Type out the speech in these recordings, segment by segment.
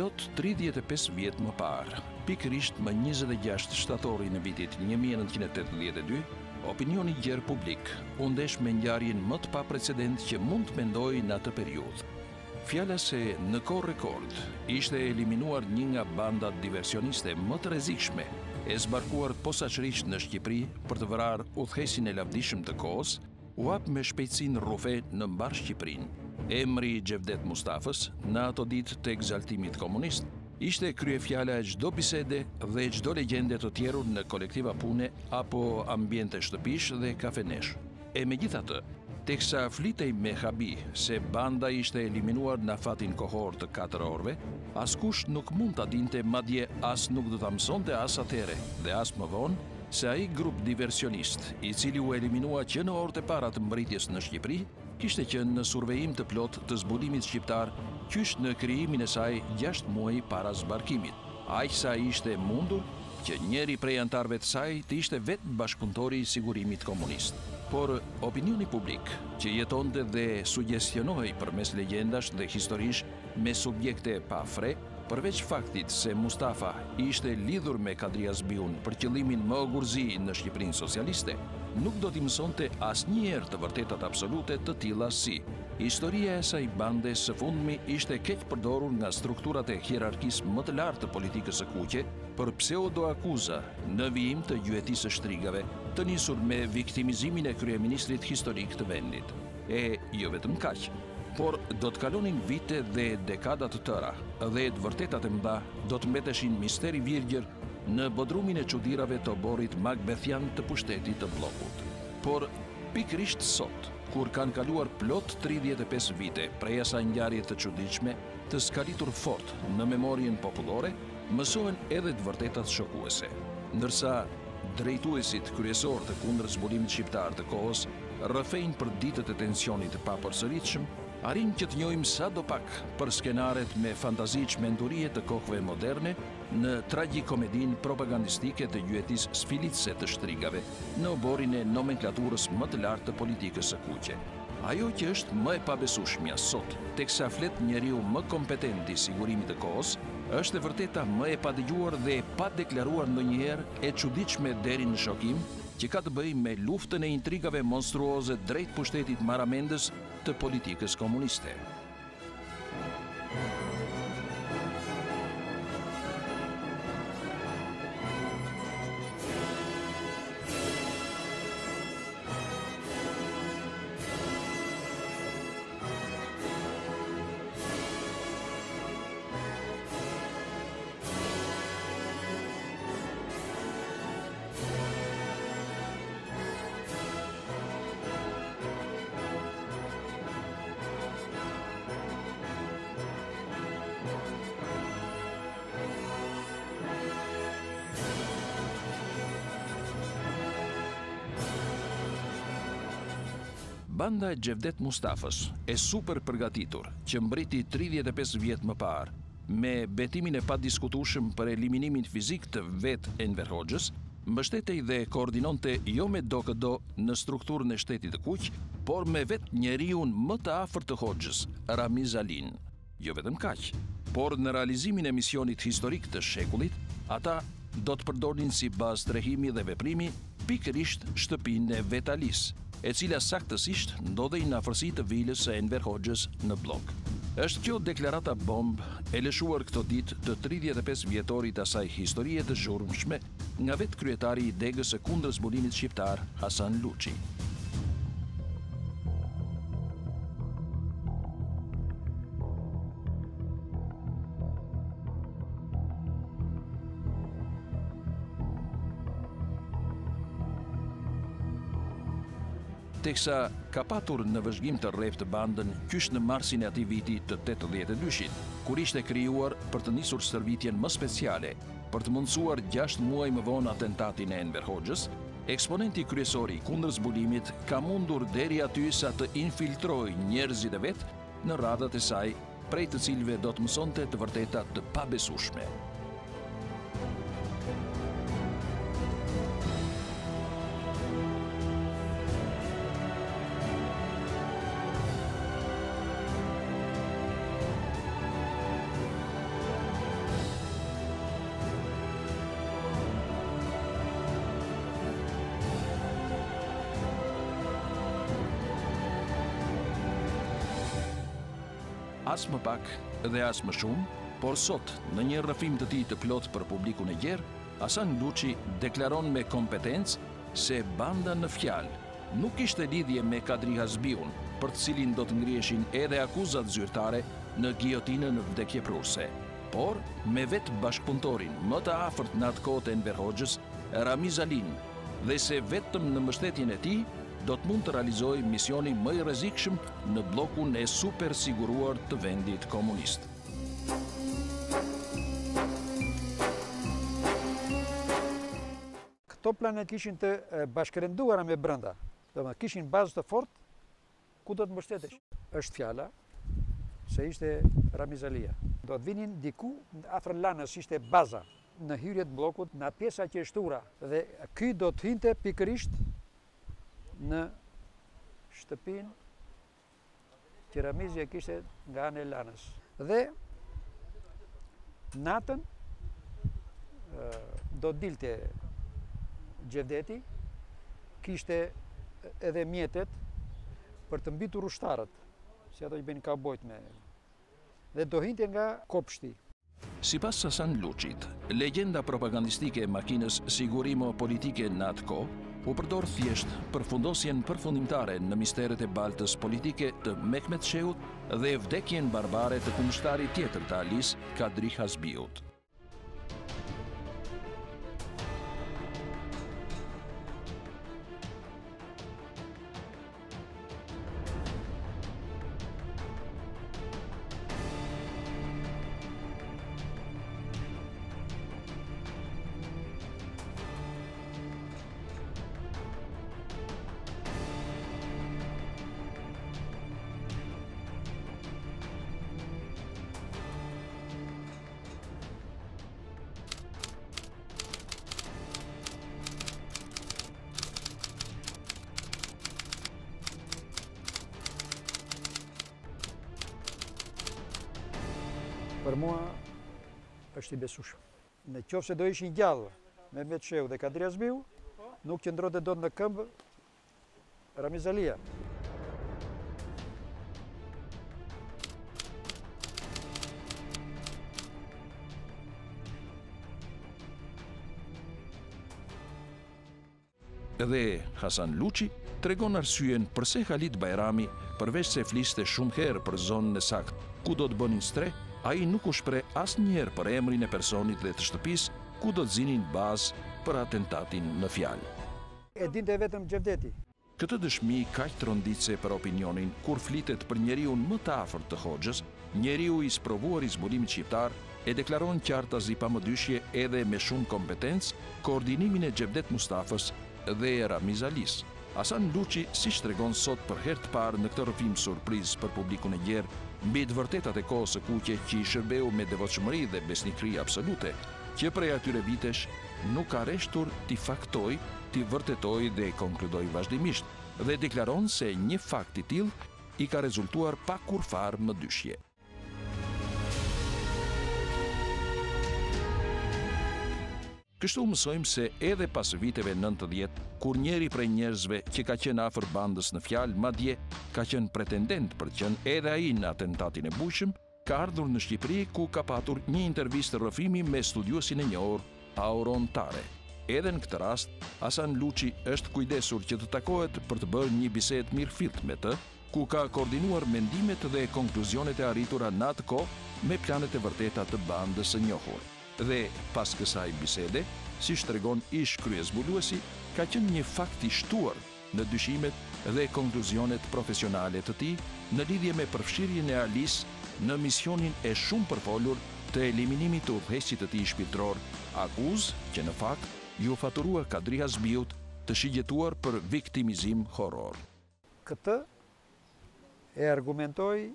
plot 35 vjet më parë, pikërisht më 26 shtatorin e vitit 1982, opinioni gjerë publik u ndesh me ngjarjen më të paprecedent që mund të mendojë në atë periudhë. Fjala se në kohë rekord ishte eliminuar një nga bandat diversioniste më të rrezikshme, e zbarkuar posaçërisht në Shqipëri për të vrarë udhëheqësin e lavdishëm të kohës, u hap me shpejtësinë rrufe në mbar Shqipërinë. Emri Xhevdet Mustafës në ato ditë të egzaltimit komunist ishte kryefjala e çdo bisede dhe çdo legjende të tjerur në kolektiva pune apo ambiente shtëpish dhe kafenesh. E megjithatë, teksa flitej me habi se banda ishte eliminuar në afatin kohor të 4 orëve, askush nuk mund ta dinte, madje as nuk do ta mësonte as atëre dhe as më vonë, se ai grup diversionist, i cili u eliminua që në orët e para të mbritjes në Shqipëri, kishte qenë në survejim të plot të zbulimit shqiptar, qysh në krijimin e saj 6 muaj para zbarkimit. Aq sa ishte mundur që njeri prej antarëve të saj të ishte vetë bashkëpunëtori i sigurimit komunist. Por opinioni publik, që jetonte dhe sugjestionohej përmes legjendash dhe historish me subjekte pa fre, përveç faktit se Mustafa ishte lidhur me Kadri Azbiun për qëllimin më ogurzi në Shqipërinë socialiste, nuk do t'i mësonte asnjëherë të vërtetat absolute të tilla si historia e saj bande së fundmi ishte keq përdorur nga strukturat e hierarkisë më të lartë të politikës së kuqe për pseudo-akuza në vijim të gjuetisë së shtrigave, të nisur me viktimizimin e kryeministrit historik të vendit. E jo vetëm kaq, por do të kalonin vite dhe dekada të tëra, dhe të vërtetat e mëdha do të mbeteshin misteri virgjër në bodrumin e çuditërave të oborrit Macbethian të pushtetit të bllokut. Por pikërisht sot, kur kanë kaluar plot 35 vite prej asaj ngjarje të çuditshme, të skalitur fort në memorien popullore, mësohen edhe të vërtetat shokuese. Ndërsa drejtuesit kryesor të kundër zbulimit shqiptar të kohës rrëfejnë për ditët e tensionit të papërsëritshëm, arrin që të njohim sadopak për skenaret me fantazi çmendurie të kohëve moderne në tragjikomedin propagandistike të gjuetisë sfilitëse të shtrigave në oborin e nomenklaturës më të lartë të politikës së kuqe. Ajo që është më e pabesueshmja sot, teksa flet njeriu më kompetent i sigurimit të kohës, është e vërteta më e padëgjuar dhe e padeklaruar ndonjëherë e çuditshme deri në shokim, që ka të bëjë me luftën e intrigave monstruoze drejt pushtetit maramendës të politikës komuniste. Banda e Xhevdet Mustafës, e super përgatitur, që mbriti 35 vjet më parë, me betimin e padiskutueshëm për eliminimin fizik të vetë Enver Hoxhës, mbështetej dhe koordinonte jo me do këdo në strukturën e shtetit të kuq, por me vetë njeriun më të afërt të Hoxhës, Ramiz Alin. Jo vetëm kaq, por në realizimin e misionit historik të shekullit, ata do të përdornin si bazë strehimi dhe veprimi pikërisht shtëpinë e vet Alis, e cila saktësisht ndodhej në afërsi të vilës së Enver Hoxhës në blok. Është kjo deklarata bomb e lëshuar këto ditë të 35 vjetorit asaj historie të zhurmshme nga vetë kryetari i degës së kundër zbulimit shqiptar, Hasan Luçi. Teksa ka patur në vëzhgim të rreth të bandën qysh në marsin e atij viti të 82-shit, kur ishte krijuar për të nisur stërvitjen më speciale, për të mundësuar 6 muaj më vonë atentatin e Enver Hoxhës, eksponenti kryesor i kundër zbulimit ka mundur deri aty sa të infiltrojë njerëzit e vet në radhat e saj, prej të cilëve do të mësonte të vërtetat të pabesueshme. as më pak dhe as më shumë, por sot, në një rrëfim të tij të plot për publikun e gjerë, Hasan Luçi deklaron me kompetencë se banda në fjalë nuk kishte lidhje me Kadri Hasbiun, për të cilin do të ngriheshin edhe akuzat zyrtare në giotinën vdekjeprurse, por me vetë bashkëpunëtorin më të afërt në atë kohë të Enver Hoxhës, Ramiz Alin, dhe se vetëm në mbështetjen e tij do të mund të realizojë misionin më i rrezikshëm në bllokun e supersiguruar të vendit komunist. Këto planet kishin të bashkërenduara me brenda, domethënë kishin bazë të fortë ku do të mbështetesh. Është fjala se ishte Ramiz Alia. Do të vinin diku afër Lanës, ishte baza në hyrje të bllokut, në pjesa që është shtura, dhe ky do të hynte pikërisht në shtëpinë që Ramizi e kishte nga ana e Lanës. Dhe natën do të dilte Gjevdeti, kishte edhe mjetet për të mbitur ushtarët, si ato që bëjnë kaubojt me, dhe do hinte nga kopshti. Sipas Hasan Luçit, legjenda propagandistike e makinës sigurimo politike në atë kohë u përdor thjesht për fundosjen përfundimtare në misteret e baltës politike të Mehmet Sheut dhe vdekjen barbare të kundërshtarit tjetër të Alis, Kadri Hasbiut. Për mua është i besueshëm. Në qoftë se do ishin gjallë Mehmet Shehu dhe Kadri Hasbiu, nuk qëndronte dot në këmbë Ramiz Alia. Edhe Hasan Luçi tregon arsyen pse Halit Bajrami, përveç se fliste shumë herë për zonën e saktë ku do të bënin stre, ai nuk u shpreh asnjëherë për emrin e personit dhe të shtëpisë ku do të zinin bazë për atentatin në fjalë. E dinte vetëm Gjevdeti. Këtë dëshmi kaq tronditse për opinionin kur flitet për njeriun më të afërt të Hoxhës, njeriu i sprovuar i zbulimit shqiptar, e deklaron qartë as i pamëdyshje edhe me shumë kompetencë koordinimin e Gjevdet Mustafës dhe Ramiz Alis. Hasan Luçi, siç tregon sot për herë të parë në këtë rrëfim surprizë për publikun e gjerë, mbi të vërtetat e kohës së kuqe që i shërbeu me devotshmëri dhe besnikëri absolute, që prej atyre vitesh nuk ka reshtur t'i faktoj, t'i vërtetoj dhe konkludoj vazhdimisht, dhe deklaron se një fakt i tillë i ka rezultuar pa kurfar më dyshje. Kështu mësojmë se edhe pas viteve 90, kur njeri prej njerëzve që ka qenë afër bandës në fjalë, madje ka qenë pretendent për të qenë edhe ai në atentatin e bujshëm, ka ardhur në Shqipëri ku ka patur një intervistë rrëfimi me studiuesin e njohur Auron Tare. Edhe në këtë rast, Hasan Luçi është kujdesur që të takohet për të bërë një bisedë mirëfillt me të, ku ka koordinuar mendimet dhe konkluzionet e arritura në atë kohë me planet e vërteta të bandës së njohur. Dhe pas kësaj bisede, si tregon ish kryezbuluesi, ka qenë një fakt i shtuar në dyshimet dhe konkluzionet profesionale të tij në lidhje me përfshirjen e Alis në misionin e shumë përfolur të eliminimit të udhëheqësit të tij shpirtëror, akuzë që në fakt ju faturua Kadri Hasbiut të shigjetuar për viktimizim horror. Këtë e argumentoi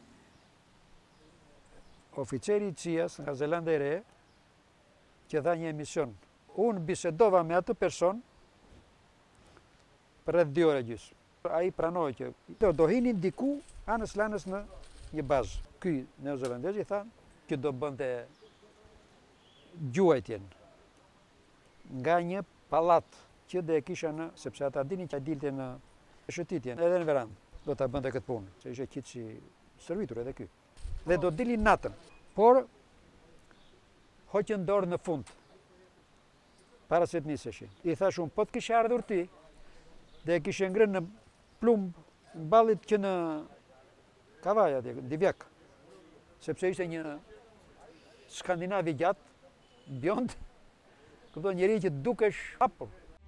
oficeri i CIA-s nga Zelanda e Re, që dha një emision. Unë bisedova me atë person për rreth 2 orë gjysmë. Ai pranoi që do hinin diku anës Lanës në një bazë. Ky neozelandez i tha që do bënte gjuajtjen nga një pallat që do e kisha në, sepse ata dinin që dilte në shëtitjen, edhe në verandë do ta bënte këtë punë, se ishte qiç i servitur edhe ky. dhe do dilin natën. Por, hoqën dorë në fund, para se të niseshin. I thash unë, po të kishe ardhur ti, dhe e kishe ngrënë në plumb, në ballit që në Kavaja, në Divjak, sepse ishte një Skandinavi gjatë, bjond, këpëton njeri që dukesh hapur.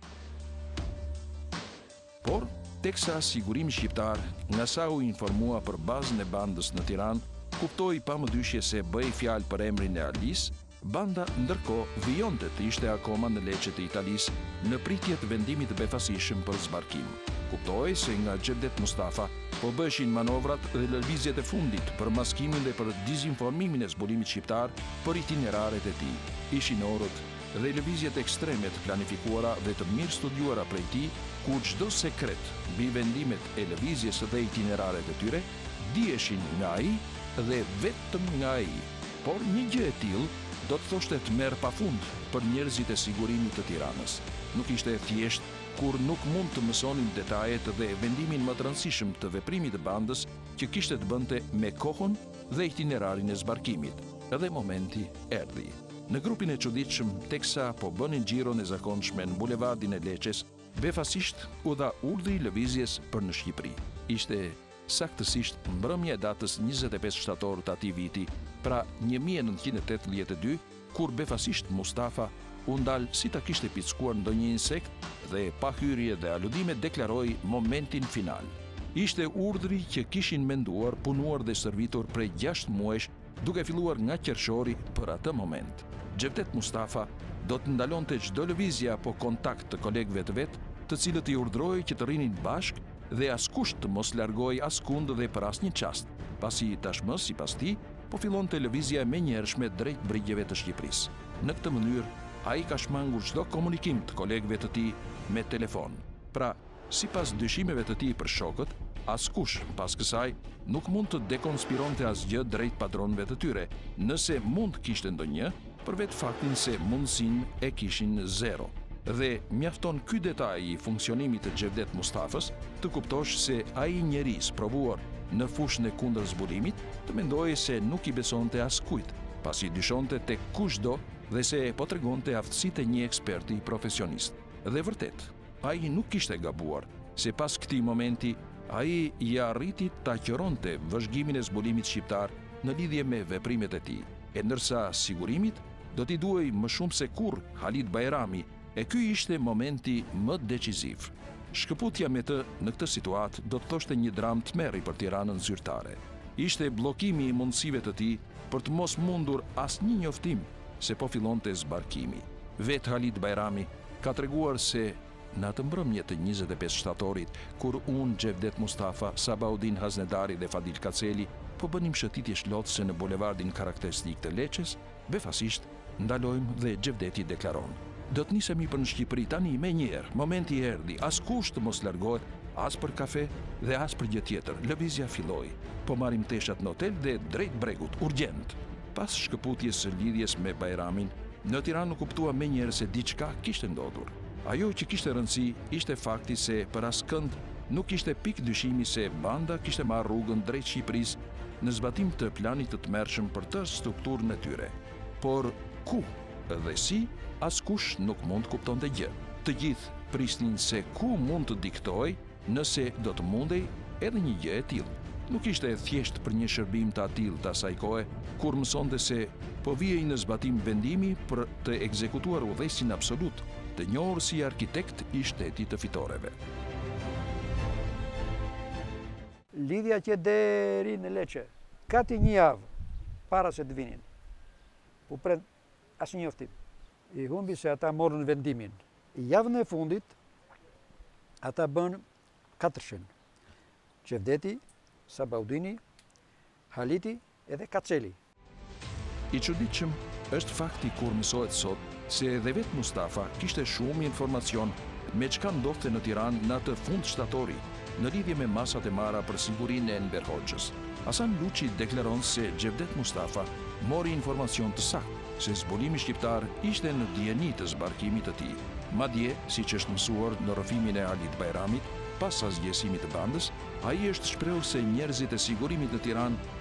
Por, teksa sigurimi shqiptar nga sa u informua për bazën e bandës në Tiranë, kuptoi pa më dyshje se bëi fjalë për emrin e Alis, banda ndërkohë vijonte të ishte akoma në leqet e Italisë në pritje të vendimit të befasishëm për zbarkim. Kuptoi se nga Xhevdet Mustafa po bëshin manovrat dhe lëvizjet e fundit për maskimin dhe për dizinformimin e zbulimit shqiptar për itineraret e tij. Ishin orët dhe lëvizjet ekstreme të planifikuara dhe të mirë studiuara prej tij, ku çdo sekret mbi vendimet e lëvizjes dhe itineraret e tyre dieshin nga ai dhe vetëm nga ai. Por një gjë e tillë do të thoshte të merr pafund për njerëzit e sigurimit të Tiranës. Nuk ishte thjesht kur nuk mund të mësonin detajet dhe vendimin më të rëndësishëm të veprimit të bandës që kishte të bënte me kohën dhe itinerarin e zbarkimit. Edhe momenti erdhi. Në grupin e çuditshëm, teksa po bënin xhiron e zakonshme në bulevardin e Leqes, befasisht u dha urdhri lëvizjes për në Shqipëri. Ishte saktësisht mbrëmja e datës 25 shtator të atij viti, pra 1982, kur befasisht Mustafa u ndal si ta kishte pickuar ndonjë insekt dhe pa hyrje dhe aludime deklaroi momentin final. Ishte urdhri që kishin menduar, punuar dhe servitur prej 6 muajsh, duke filluar nga qershori për atë moment. Xhevdet Mustafa do të ndalonte çdo lëvizje apo kontakt të kolegëve të vet, të cilët i urdhroi që të rinin bashk dhe askush të mos largoj askund dhe për asnjë çast, pasi tashmë sipas tij po fillonte lëvizja e menjëhershme drejt brigjeve të Shqipërisë. Në këtë mënyrë, ai ka shmangur çdo komunikim të kolegëve të tij me telefon. Pra, sipas dyshimeve të tij për shokët, askush pas kësaj nuk mund të dekonspironte asgjë drejt patronëve të tyre, nëse mund kishte ndonjë, për vetë faktin se mundësinë e kishin zero. Dhe mjafton ky detaj i funksionimit të Xhevdet Mustafës të kuptosh se ai njerëz provuar në fushën e kundër zbulimit të mendojë se nuk i besonte askujt, pasi dyshonte tek kushdo dhe se po tregonte aftësitë e një eksperti profesionist. Dhe vërtet, ai nuk kishte gabuar, se pas këtij momenti ai i arriti ta qëronte vëzhgimin e zbulimit shqiptar në lidhje me veprimet e tij, e ndërsa sigurimit do t'i duhej më shumë se kurrë Halid Bajrami, e ky ishte momenti më deciziv. Shkëputja me të në këtë situatë do të thoshte një dramë tmerri për Tiranën zyrtare. Ishte bllokimi i mundësive të tij për të mos mundur asnjë njoftim se po fillonte zbarkimi. Vet Halid Bajrami ka treguar se në atë mbrëmje të 25 shtatorit, kur unë, Xhevdet Mustafa, Sabaudin Haznedari dhe Fadil Kaceli po bënim shëtitje shlotëse në bulevardin karakteristik të Leqes, befasisht ndalojmë dhe Xhevdeti deklaron: do të nisemi për në Shqipëri tani me njerë, momenti erdhi, askush të mos largohet, as për kafe dhe as për gjë tjetër. Lëvizja filloi. Po marrim teshat në hotel dhe drejt bregut, urgjent. Pas shkëputjes së lidhjes me Bajramin, në Tiranë kuptua me njerë se diçka kishte ndodhur. Ajo që kishte rëndësi ishte fakti se për askënd nuk ishte pik dyshimi se banda kishte marrë rrugën drejt Shqipërisë në zbatim të planit të tmerrshëm për të strukturën e tyre. Por ku dhe si, askush nuk mund kuptonte gjë. Të gjithë prisnin se ku mund të diktoj nëse do të mundej edhe një gjë e tillë. Nuk ishte thjesht për një shërbim të atill të asaj kohe, kur mësonte se po vijej në zbatim vendimi për të ekzekutuar udhëheqësin absolut, të njohur si arkitekt i shtetit të fitoreve. Lidhja që deri në Leqe, gati një javë para se të vinin, u pret asnjë njoftim. I humbi se ata morën vendimin. Javën e fundit, ata bën 400. Xhevdeti, Sabaudini, Haliti edhe Kaceli. I çuditshëm është fakti kur mësohet sot se edhe vetë Mustafa kishte shumë informacion me çka ndodhte në Tiranë në atë fund shtatori, në lidhje me masat e marra për sigurinë e Enver Hoxhës. Hasan Luçi deklaron se Xhevdet Mustafa mori informacion të saktë se zbulimi shqiptar ishte në dijeni të zbarkimit të tij. Madje, siç është mësuar në rrëfimin e Halid Bajramit, pas asgjësimit të bandës, ai është shprehur se njerëzit e sigurimit në Tiranë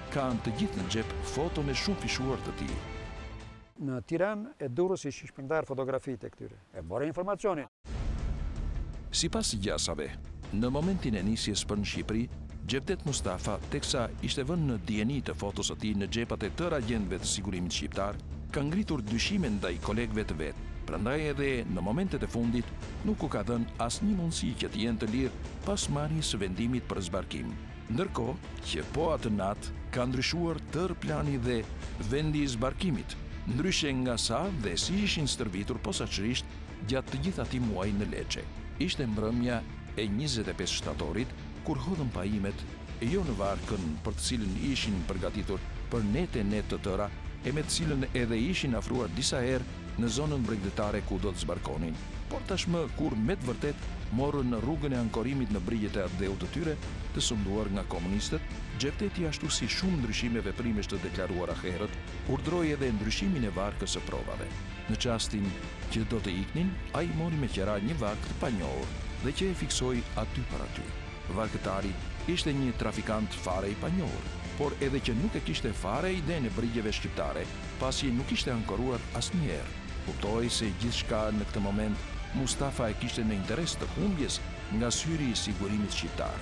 kanë të gjithë në xhep foto me shumë fishuar të tij. Në Tiranë e Durrës ishi shpërndar fotografitë e këtyre. E morë informacionin. Sipas gjasave, në momentin e nisjes për në Shqipëri, Xhevdet Mustafa, teksa ishte vënë në dieni të fotos së tij në xhepat e tërë agjentëve të sigurimit shqiptar, ka ngritur dyshime ndaj kolegëve të vet. Prandaj edhe në momentet e fundit nuk u ka dhënë asnjë mundësi që të jenë të lirë pas marrjes së vendimit për zbarkim. Ndërkohë që po atë natë ka ndryshuar tërë plani dhe vendi i zbarkimit, ndryshe nga sa dhe si ishin stërvitur posaçërisht gjatë të gjithë atij muaji në Leçe. Ishte mbrëmja e 25 shtatorit kur hodhën pajimet e jo në varkën për të cilën ishin përgatitur për net të tëra e me të cilën edhe ishin afruar disa herë në zonën bregdetare ku do të zbarkonin. Por tashmë kur me të vërtet morën në rrugën e ankorimit në brigjet e ardheut të tyre, të sunduar nga komunistët, Xhevdeti ashtu si shumë ndryshime veprimesh të deklaruara herët, urdhroi edhe ndryshimin e varkës së provave. Në çastin që do të iknin, ai mori me qira një vark të panjohur dhe që e fiksoi aty për aty. Varkëtari ishte një trafikant fare i panjohur, por edhe që nuk e kishte fare idenë e brigjeve shqiptare, pasi nuk ishte ankoruar asnjëherë. Kuptoi se gjithçka në këtë moment Mustafa e kishte në interes të humbjes nga syri i sigurimit shqiptar.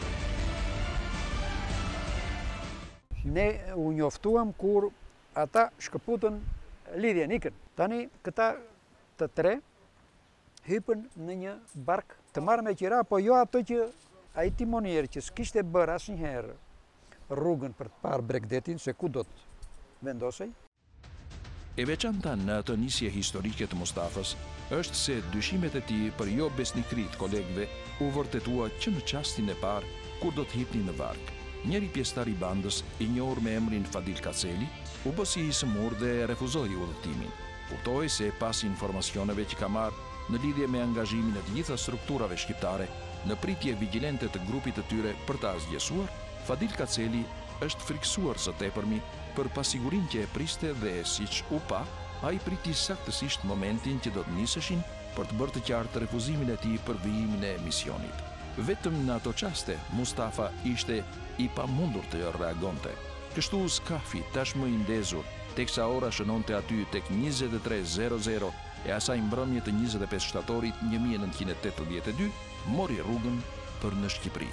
Ne u njoftuam kur ata shkëputën lidhjen, ikën. Tani këta të tre hypën në një bark të marrë me qira, po jo ato që ai timonier që s'kishte bërë asnjëherë rrugën për të parë Bregdetin se ku do të vendosej. E veçanta në atë nisje historike të Mustafës është se dyshimet e tij për jo besnikrit kolegëve u vërtetua që në çastin e parë kur do të hipnin në vark. Njëri pjesëtar i bandës, i njohur me emrin Fadil Kaceli, u bë si i smur dhe refuzoi udhëtimin. Kuptoi se pas informacioneve që ka marrë në lidhje me angazhimin e të gjitha strukturave shqiptare në pritje vigjilente të grupit të tyre për ta zgjesuar, Fadil Kaceli është friksuar së tepërmi për pasigurinë që e priste dhe siç u pa, ai priti saktësisht momentin që do të niseshin për të bërë të qartë refuzimin e tij për vijimin e misionit. Vetëm në ato çaste Mustafa ishte i pamundur të reagonte. Kështu Skafi, tashmë i ndezur, teksa ora shënonte aty tek 23:00 e asaj mbrëmje të 25 shtatorit 1982, mori rrugën për në Shqipëri.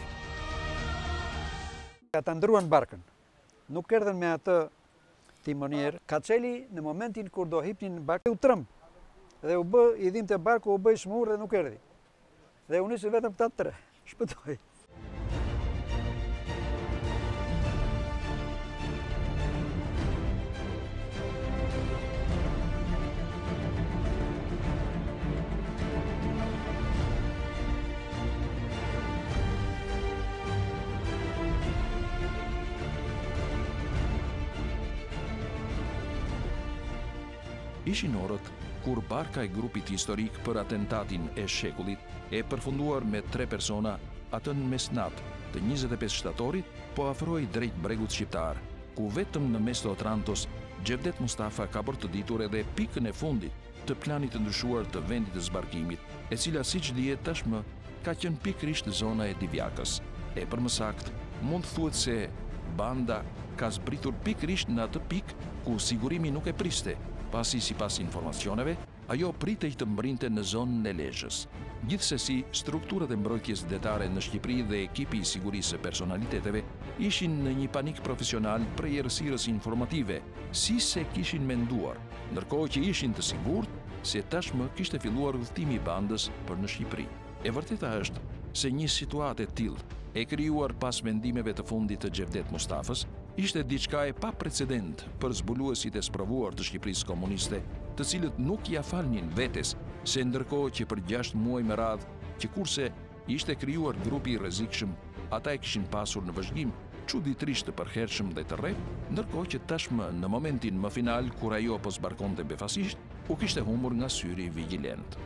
Ata ndruan barkën. Nuk erdhen me atë timonier. Kaceli në momentin kur do hipnin barkën u trëm. Dhe u bë i dhimte barku, u bë i smur dhe nuk erdhi. Dhe u nisi vetëm këta tre. Shpëtoi. Ishin orët kur barka e grupit historik për atentatin e shekullit e përfunduar me 3 persona atën mesnat të 25 shtatorit po afroi drejt bregut shqiptar, ku vetëm në mes të Otrantos, Xhevdet Mustafa ka bërë të ditur edhe pikën e fundit të planit të ndryshuar të vendit të zbarkimit, e cila siç dihet tashmë ka qenë pikërisht zona e Divjakës. E për më saktë, mund thuhet se banda ka zbritur pikërisht në atë pikë ku sigurimi nuk e priste, pasi sipas informacioneve, ajo pritej të mbrinte në zonën e Lezhës. Gjithsesi, strukturat e mbrojtjes detare në Shqipëri dhe ekipi i sigurisë së personaliteteve ishin në një panik profesional prej errësirës informative, si se kishin menduar, ndërkohë që ishin të sigurt se tashmë kishte filluar udhëtimi i bandës për në Shqipëri. E vërteta është se një situatë e tillë, e krijuar pas vendimeve të fundit të Xhevdet Mustafës, ishte diçka e paprecedent për zbuluesit e sprovuar të Shqipërisë komuniste, të cilët nuk ia falnin vetes se ndërkohë që për 6 muaj me radhë, që kurse ishte krijuar grupi i rrezikshëm, ata e kishin pasur në vëzhgim çuditërisht të përhershëm dhe të rrep, ndërkohë që tashmë në momentin më final kur ajo po zbarkonte befasisht, u kishte humbur nga syri vigjilent.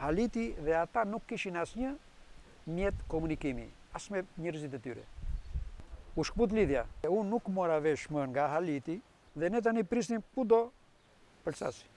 Haliti dhe ata nuk kishin asnjë mjet komunikimi, as me njerëzit e tyre. U shkput lidhja. Unë nuk mora vesh më nga Haliti dhe ne tani prisnim kudo për sasi.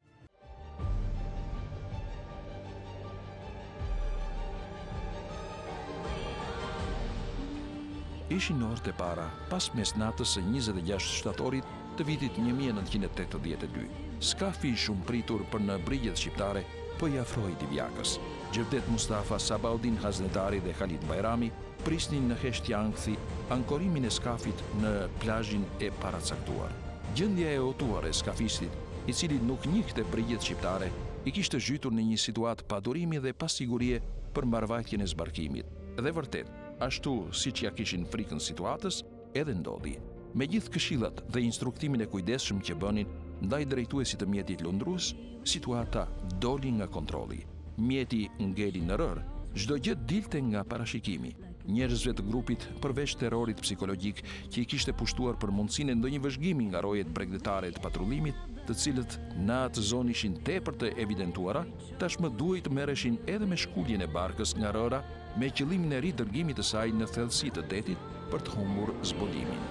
Ishin orët e para pas mesnatës së 26 shtatorit të vitit 1982. Skafi shumë pritur për në brigjet shqiptare po i afroi Divjakës. Gjevdet Mustafa, Sabaudin Haznetari dhe Khalid Bajrami prisnin në Heshtjankthi ankorimin e skafit në plazhin e paracaktuar. Gjendja e otuar e skafistit, i cili nuk njihte brigjet shqiptare, i kishte zhytur në një situatë padurimi dhe pasigurie për mbarvajtjen e zbarkimit. Dhe vërtet, ashtu siç ja kishin frikën situatës, edhe ndodhi. Me gjithë këshillat dhe instruktimin e kujdesshëm që bënin ndaj drejtuesit të mjetit lundrues, situata doli nga kontrolli. Mjeti ngeli në rër, çdo gjë dilte nga parashikimi. Njerëzve të grupit, përveç terrorit psikologjik që i kishte pushtuar për mundësinë e ndonjë vëzhgimi nga rojet bregdetare të patrullimit, të cilët në atë zonë ishin tepër të evidentuara, tashmë duhej të merreshin edhe me shkuljen e barkës nga rëra, me qëllimin e ridërgimit të saj në thellësi të detit për të humbur zbulimin.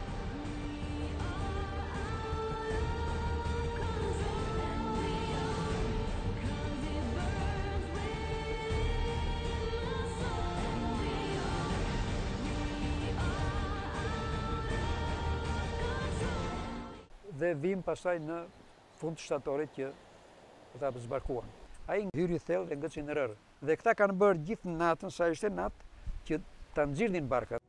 Dhe vim pasaj në fund të shtatorit që ata zbarkuan. Ai hyri thellë dhe ngëçi në rërë. Dhe këta kanë bërë gjithë natën, sa ishte natë, që ta nxirnin barkat.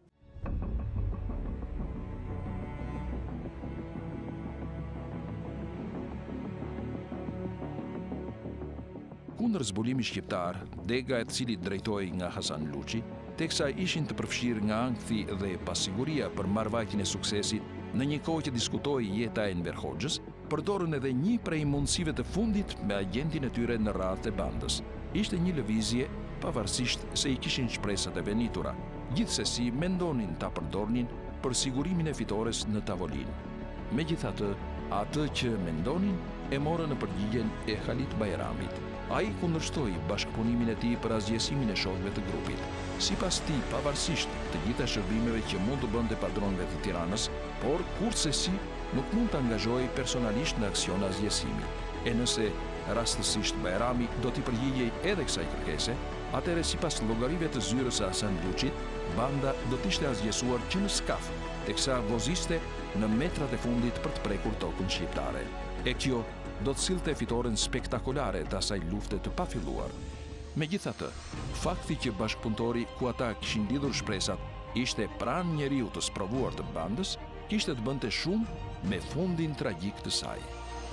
Kundër zbulimit shqiptar, dega e cilit drejtohej nga Hasan Luçi, teksa ishin të përfshirë nga ankthi dhe pasiguria për marrëvajtjen e suksesit, në një kohë që diskutoi jeta e Enver Hoxhës, përdorën edhe një prej mundësive të fundit me agentin e tyre në radhë të bandës. Ishte një lëvizje, pavarësisht se i kishin shpresat e benitura. Gjithsesi mendonin ta përdornin për sigurimin e fitores në tavolinë. Megjithatë, atë që mendonin e morën në përgjigjen e Khalid Bajramit. Ai kundërshtoi bashkëpunimin e tij për asgjësimin e shokëve të grupit. Sipas tij, pavarësisht të gjitha shërbimeve që mund të bënte padronëve të Tiranës, por kurrësesi nuk mund të angazhojë personalisht në aksion asgjësimi. E nëse rastësisht Bajrami do t'i përgjigjej edhe kësaj kërkese, atëherë sipas llogarive të zyrës së Hasan Luçit, banda do t'ishte asgjësuar që në skaf, teksa voziste në metrat e fundit për të prekur tokën shqiptare. E kjo do të sillte fitoren spektakolare të asaj lufte të pafilluar. Megjithatë, fakti që bashkëpunëtori ku ata kishin lidhur shpresat ishte pranë njeriu të sprovuar të bandës, kishte të bënte shumë me fundin tragjik të saj.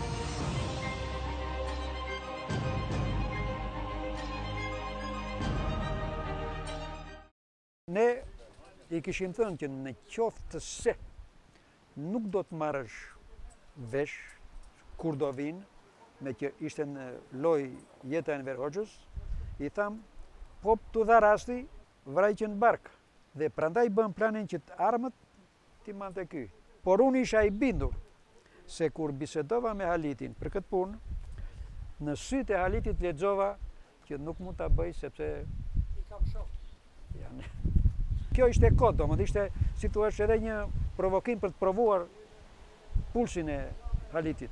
Ne i kishim thënë që në qoftë se nuk do të marrësh vesh kur do vinë, me që ishte në loj jeta e Enver Hoxhës, i tham, po të dha rasti, vrajqen bark. Dhe prandaj bën planin që të armët ti mante ky. Por unë isha i bindur se kur bisedova me Halitin për këtë punë, në sytë e Halitit lexova që nuk mund ta bëj sepse i kam shok. Kjo ishte kod, domethënë ishte si thua edhe një provokim për të provuar pulsin e Halitit.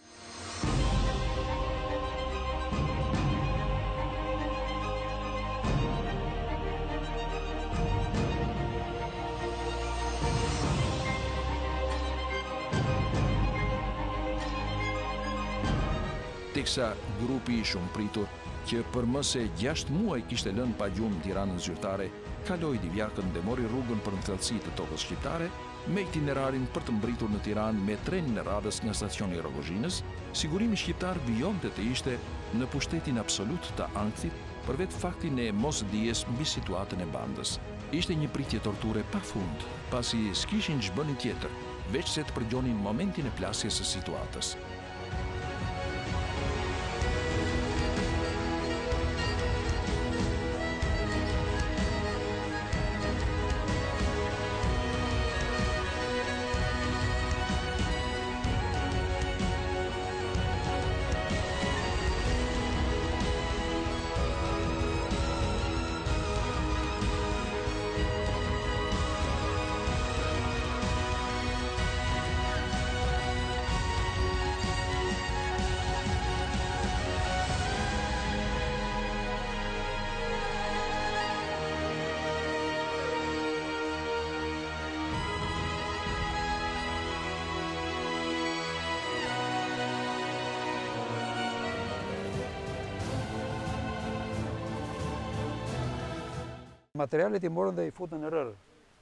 Teksa grupi i shumë pritur, që për më se 6 muaj kishte lënë pa gjumë Tiranën zyrtare, kaloi Divjakën dhe mori rrugën për në thellësi të tokës shqiptare, me itinerarin për të mbritur në Tiranë me trenin e radhës nga stacioni Rogozhinës. Sigurimi shqiptar vijonte të ishte në pushtetin absolut të ankthit, për vetë faktin e mosdijes mbi situatën e bandës. Ishte një pritje torture pafund, pasi s'kishin ç'bënin tjetër, veç se të përgjonin momentin e plasjes së situatës. Materialet i morën dhe i futën në rërë,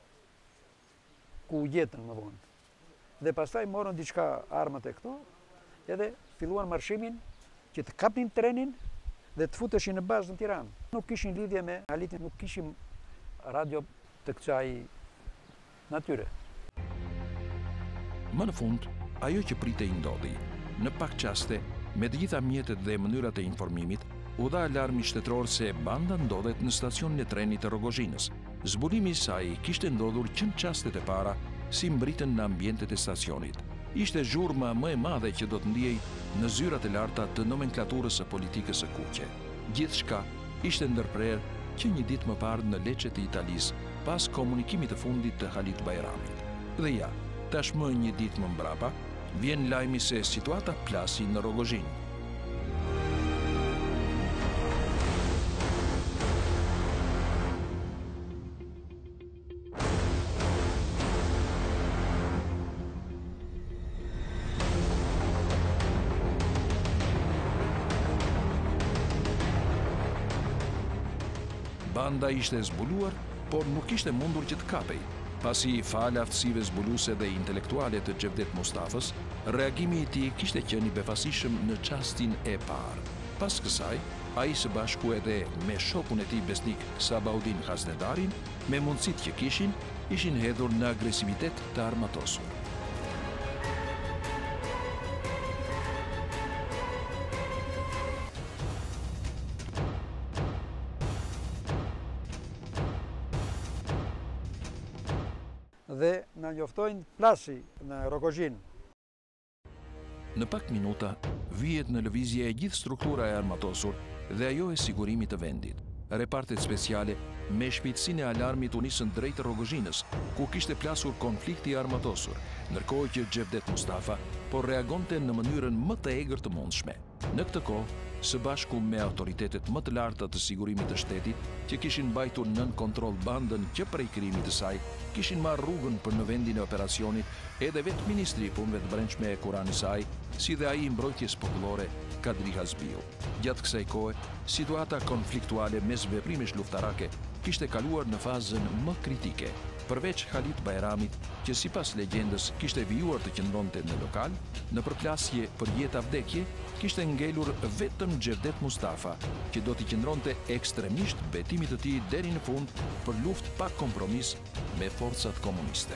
ku u gjetën më vonë. Dhe pastaj morën diçka armët e këto, edhe filluan marshimin që të kapnin trenin dhe të futeshin në bazë në Tiranë. Nuk kishin lidhje me Halitin, nuk kishim radio të kësaj natyre. Më në fund, ajo që pritej ndodhi. Në pak qaste, me të gjitha mjetet dhe mënyrat e informimit, u dha alarmi shtetëror se banda ndodhet në stacionin e trenit të Rogozhinës. Zbulimi i saj kishte ndodhur që në qastet e para, si mbritën në ambientet e stacionit. Ishte zhurma më e madhe që do të ndiej në zyrat e larta të nomenklaturës së politikës së kuqe. Gjithçka ishte ndërprer që një ditë më parë në Lecce të Italisë, pas komunikimit të fundit të Halit Bajramit. Dhe ja, tashmë një ditë më mbrapa, vjen lajmi se situata plasi në Rogozhinë. Banda ishte zbuluar, por nuk ishte mundur që të kapej. Pasi fal aftësive zbuluese dhe intelektuale të Xhevdet Mustafës, reagimi i tij kishte qenë i befasishëm në çastin e parë. Pas kësaj, ai së bashku edhe me shokun e tij besnik Sabaudin Hasnedarin, me mundësitë që kishin, ishin hedhur në agresivitet të armatosur. Dhe na njoftojnë plasi në Rogozhinë. Në pak minuta, vihet në lëvizje e gjithë struktura e armatosur dhe ajo e sigurimit të vendit. Repartet speciale me shpejtësinë e alarmit u nisën drejt Rogozhinës, ku kishte plasur konflikti armatosur, ndërkohë që Xhevdet Mustafa po reagonte në mënyrën më të egër të mundshme. Në këtë kohë, së bashku me autoritetet më të larta të sigurimit të shtetit, që kishin mbajtur nën kontroll bandën që prej krijimit të saj, kishin marrë rrugën për në vendin e operacionit, edhe vetë ministri i punëve të brendshme e Kurani saj, si dhe ai i mbrojtjes popullore Kadri Hasbiu. Gjatë kësaj kohe, situata konfliktuale mes veprimesh luftarake kishte kaluar në fazën më kritike, përveç Halit Bajramit, që sipas legjendës kishte vijuar të qëndronte në lokal, në përplasje për jetë vdekje, kishte ngelur vetëm Xhevdet Mustafa, që do t'i qëndronte ekstremisht betimit të tij deri në fund për luftë pa kompromis me forcat komuniste.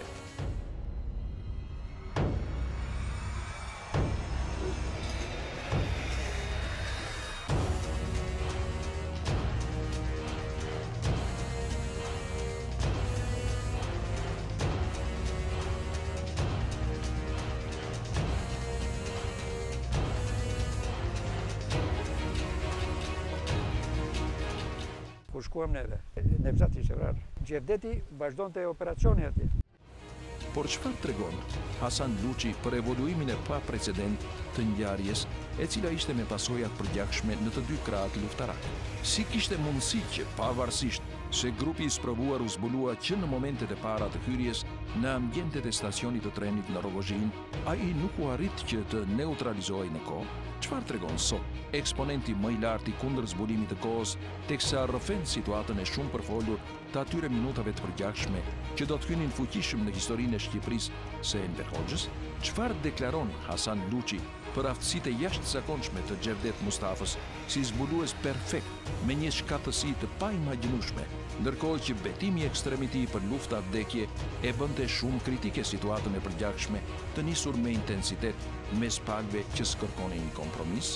Kur shkuam neve, Nevzat ishte vrarë. Xhevdeti vazhdonte operacioni atje. Por çfarë tregon Hasan Luçi për evoluimin e pa precedent të ngjarjes, e cila ishte me pasojat përgjakshme në të dy krahat luftarak? Si kishte mundësi që pavarësisht se grupi i sprovuar u zbulua që në momentet e para të hyrjes në ambientet e stacionit të trenit në Rogozhinë, ai nuk u arrit që të neutralizohej në kohë? Çfarë tregon sot eksponenti më i lartë i kundër zbulimit të kohës, teksa rrëfen situatën e shumë përfolur të atyre minutave të përgjakshme që do të hynin fuqishëm në historinë e Shqipërisë së Enver Hoxhës? Çfarë deklaron Hasan Luçi për aftësitë e jashtëzakonshme të Xhevdet Mustafës si zbulues perfekt me një shkatësi të paimagjinueshme, ndërkohë që betimi ekstrem i tij për lufta vdekje e bënte shumë kritike situatën e përgjakshme të nisur me intensitet mes palëve që s'kërkonin një kompromis?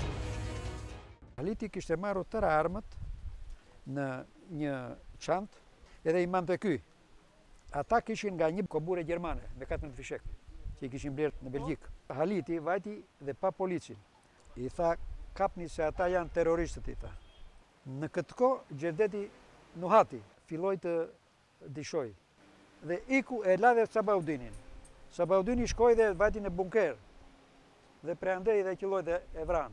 Haliti kishte marrë tëra armët në një çantë edhe i mante ky. Ata kishin nga një kobure gjermane me 14 fishek që i kishin blerë në Belgjik. Haliti vajti dhe pa policin. I tha, kapni se ata janë terroristët, i tha. Në këtë kohë Xhevdeti nuhati, filloi të dishoj. Dhe iku e la dhe Sabaudinin. Sabaudini shkoi dhe vajti në bunker. Dhe preandej dhe qelloi dhe e vran.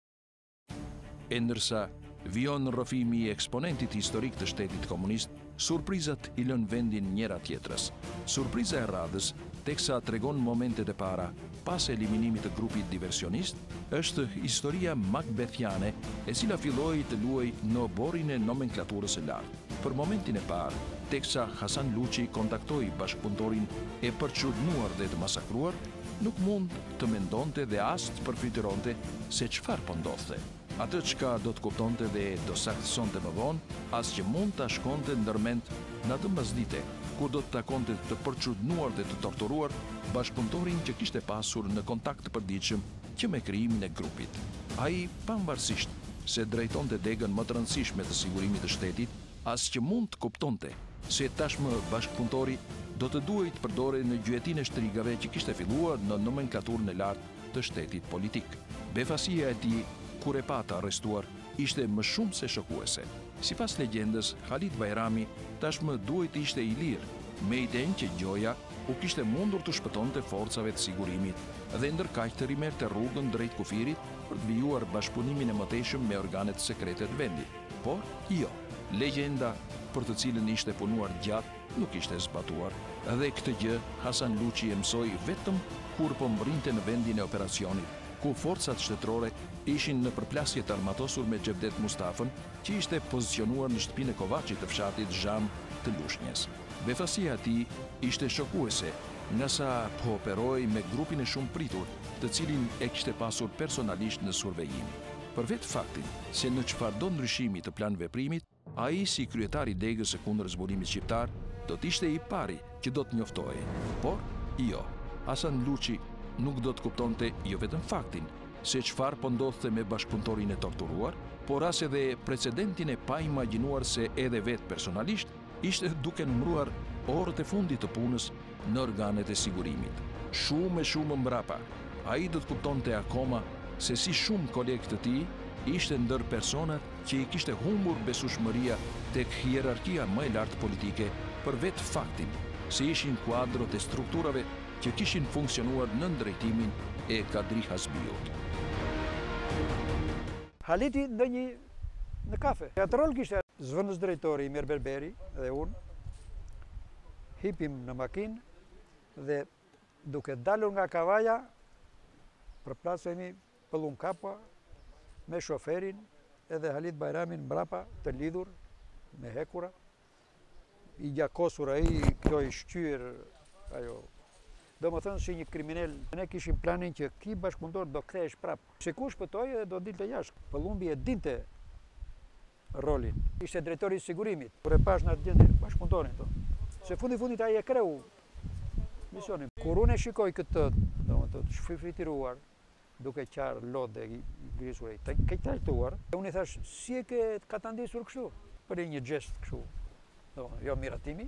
E ndërsa vion rrëfimi i eksponentit historik të shtetit komunist, surprizat i lën vendin njëra tjetrës. Surpriza e radhës, teksa tregon momentet e para, pas eliminimit të grupit diversionist, është historia makbethiane, e cila filloi të luajë në oborrin e nomenklaturës së lartë. Për momentin e parë, teksa Hasan Luçi kontaktoi bashkëpunëtorin e përçudnuar dhe të masakruar, nuk mund të mendonte dhe as të përfituronte se çfarë po ndodhte. Atë çka do të kuptonte dhe do saktësonte më vonë, as që mund ta shkonte ndërmend në atë mbasdite, kur do të takonte të përçudnuar dhe të torturuar bashkëpunëtorin që kishte pasur në kontakt të përditshëm që me krijimin e grupit. Ai, pavarësisht se drejtonte degën më të rëndësishme të sigurimit të shtetit, as që mund të kuptonte se tashmë bashkëpunëtori do të duhej të përdore në gjuetin e shtrigave që kishte filluar në nomenklaturën e lartë të shtetit politik. Befasia e tij, kur e pata arrestuar, ishte më shumë se shokuese. Sipas legjendës, Halid Bajrami tashmë duhej të ishte i lirë, me idenë që gjoja u kishte mundur të shpëtonte forcave të sigurimit dhe ndërkaq të rimerte rrugën drejt kufirit për të vijuar bashkëpunimin e mëtejshëm me organet sekrete të vendit. Por jo, legjenda për të cilën ishte punuar gjatë nuk ishte zbatuar, dhe këtë gjë Hasan Luçi e mësoi vetëm kur po mbrinte në vendin e operacionit, ku forcat shtetërore ishin në përplasje të armatosur me Xhevdet Mustafën, që ishte pozicionuar në shtëpinë e Kovaçit të fshatit Zham të Lushnjës. Befasia e tij ishte shokuese, nga sa po operoi me grupin e shumë pritur, të cilin e kishte pasur personalisht në survejim. Për vetë faktin se në çfarëdo ndryshimi të plan veprimit, ai si kryetari i degës së kundër zbulimit shqiptar do të ishte i pari që do të njoftohej. Por jo, Hasan Luçi nuk do të kuptonte jo vetëm faktin se çfarë po ndodhte me bashkëpunëtorin e torturuar, por as edhe precedentin e paimagjinuar se edhe vetë personalisht ishte duke numëruar orët e fundit të punës në organet e sigurimit. Shumë e shumë mbrapa, ai do të kuptonte akoma se si shumë kolegë të tij ishte ndër personat që i kishte humbur besueshmëria tek hierarkia më e lartë politike për vetë faktin se ishin kuadrot e strukturave që kishin funksionuar në drejtimin e Kadri Hasbiut. Haliti ndonjë në kafe. Atë rol kishte zëvendës drejtori Imer Berberi dhe unë, hipim në makinë dhe duke dalur nga kavaja, përplasemi pëllum kapa me shoferin edhe Halid Bajramin mbrapa të lidhur me hekura. I gjakosur ai, kjo i shqyr, ajo. Do më thënë si një kriminal, ne kishim planin që ki bashkëpunëtor do kthehesh prap. Se ku shpëtoi dhe do dilte jashtë. Pëllumbi e dinte rolin. Ishte drejtori i sigurimit. Kur e pash në atë gjendje bashkëpunëtorin tonë. Se fundit ai e kreu misionin. Kur unë e shikoj këtë, domethënë shfrytëruar, duke qarë lot dhe grisur e kejtajtuar, unë i thash, si e ke ka të ndisur kështu? Për një gjest kështu, jo miratimi.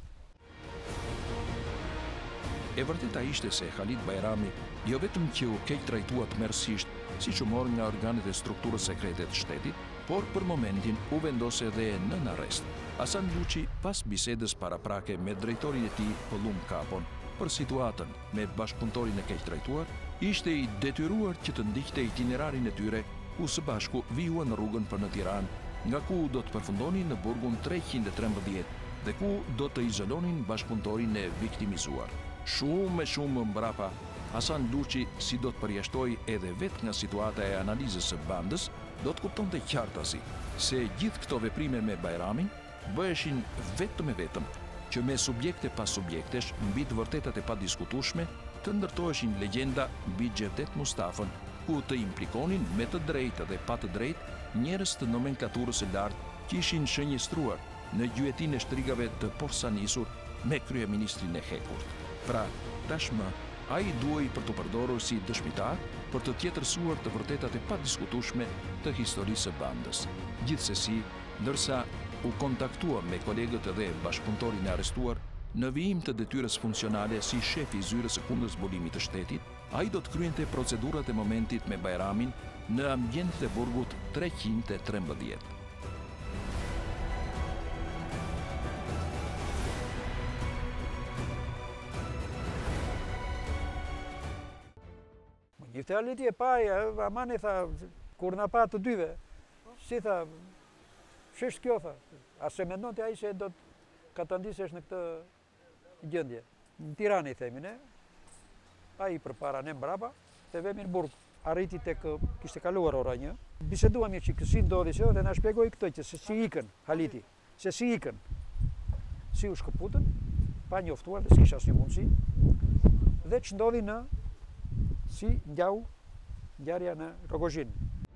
E vërteta ishte se Halid Bajrami jo vetëm që u keq trajtua tmerrsisht, siç u mor nga organet e strukturës sekrete të shtetit, por për momentin u vendose edhe nën arrest. Hasan Luçi, pas bisedës paraprake me drejtorin e tij Pëllum Kapon për situatën me bashkëpunëtorin e keq trajtuar, ishte i detyruar që të ndiqte itinerarin e tyre, ku së bashku vijuan në rrugën për në Tiranë, nga ku do të përfundonin në burgun 313 dhe ku do të izolonin bashkëpunëtorin e viktimizuar. Shumë mbrapa, Hasan Luçi, si do të përjashtoi edhe vetë nga situata e analizës së bandës, do të kuptonte qartasi se gjithë këto veprime me Bajramin bëheshin vetëm e vetëm që me subjekte pas subjektesh mbi të vërtetat e padiskutueshme të ndërtoheshin legjenda mbi Xhevdet Mustafën, ku të implikonin me të drejtë dhe pa të drejtë njerëz të nomenklaturës së lartë që ishin shënjestruar në gjuetin e shtrigave të posanisur me kryeministrin e hekurt. Pra, tashmë, ai duhej për të përdorur si dëshmitar për të tjetërsuar të vërtetat e padiskutueshme të historisë së bandës. Gjithsesi, ndërsa u kontaktua me kolegët dhe bashkëpunëtorin e arrestuar, në vijim të detyrës funksionale si shef i zyrës së kundër zbulimit të shtetit, ai do të kryente procedurat e momentit me Bajramin në ambient të burgut 313. Njëfte Haliti e paj, Amani tha, kur na pa të dyve, si tha, shesh kjo tha, a se mendon të ai se do të të ndisesh në këtë gjendje. Në Tiranë i themi ne, ai përpara ne mbrapa, të vemi në burg. Arriti tek kishte kaluar ora 1. Biseduam që si ndodhi se dhe na shpjegoi këtë që se si ikën Haliti, se si ikën. si u shkëputën, pa njoftuar dhe s'kisha asnjë mundësi, dhe që ndodhi në si ngjarja në Rogozhin.